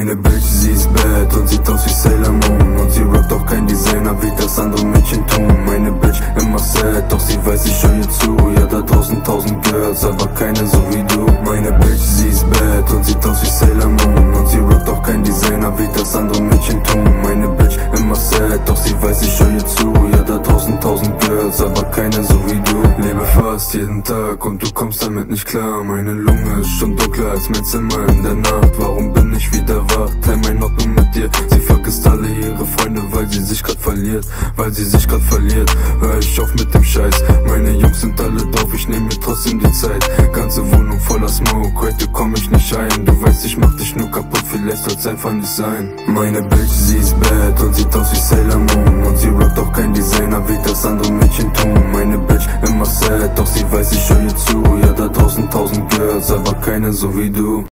Meine Bitch, sie ist bad und sieht aus wie Sailor Moon. Und sie rockt auch kein Designer, wie das andere Mädchen tun. Meine Bitch immer sad, doch sie weiß, ich schau ihr zu. Ja, da draußen 1000 Girls, aber keine so wie du. Meine Bitch, sie ist bad und sieht aus wie Sailor Moon. Und sie rockt auch kein Designer, wie das andere Mädchen tun. Meine Bitch immer sad, doch sie weiß, ich schau ihr zu. Ja, da draußen 1000 Girls, aber keine so wie du. Lebe fast jeden Tag und du kommst damit nicht klar. Meine Lunge ist schon dunkler als mein Zimmer in der Nacht. Warum bin ich wieder wach? Teil mein Ordnung mit dir. Sie vergisst alle ihre Freunde, weil sie sich grad verliert. Hör ich auf mit dem Scheiß. Meine Jungs sind alle doof, ich nehm mir trotzdem die Zeit. Ganze Wohnung voller Smoke, heute komm ich nicht ein. Du weißt, ich mach dich nur kaputt, vielleicht soll's einfach nicht sein. Meine Bitch, sie ist bad und sieht aus wie Sailor Moon. Und sie rockt auch kein Designer, wie das andere Mädchen tun. Meine Bitch immer sad, doch sie weiß, ich schau ihr zu. Ja, da draußen 1000 Girls, aber keine so wie du.